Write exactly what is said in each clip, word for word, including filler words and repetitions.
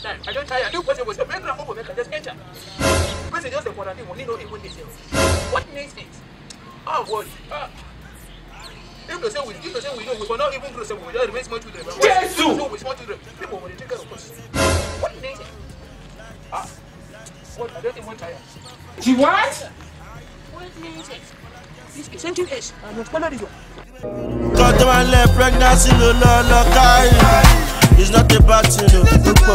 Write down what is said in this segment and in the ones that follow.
time. I don't tire. I do what it was a very grand move, I can just enter. Because it's just a important thing, we need no even detail. What makes it? Oh, what? Ah. If they say we, if they say we know, we will not even grow, so we just remain small children. Yes, we know we small children. People will take care of us. What makes it? Ah. What? I don't even tire. She what? What makes it? This is something else. I'm not follow this one. Got my left pregnancy, no, no, no, it's not a bad thing, no.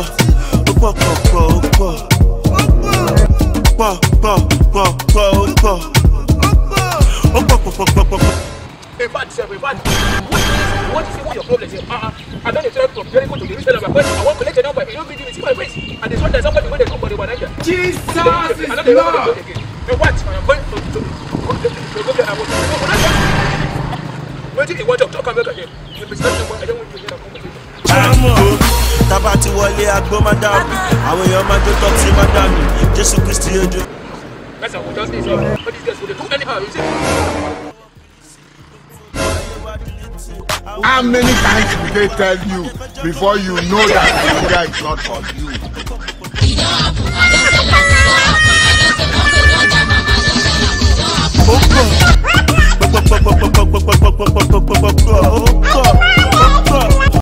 In fact, sir, in fact, what is what your problem is? Uh, I don't try from Jericho to the reason of my question. I want to collect a number. You don't give me my face. And this one there's somebody when they come for the one here. Jesus is Lord. And what? I am going to to go there. I want to go. What do you want to talk about again? You be starting I don't want to hear a conversation. Tabati wale agbo madam. Àwọn èèyàn máa jó talk sí madam. Jésù Kristi ojú. That's how we just need. But these guys will do anyhow, you see? How many times did they tell you before you know that the guy is not for you?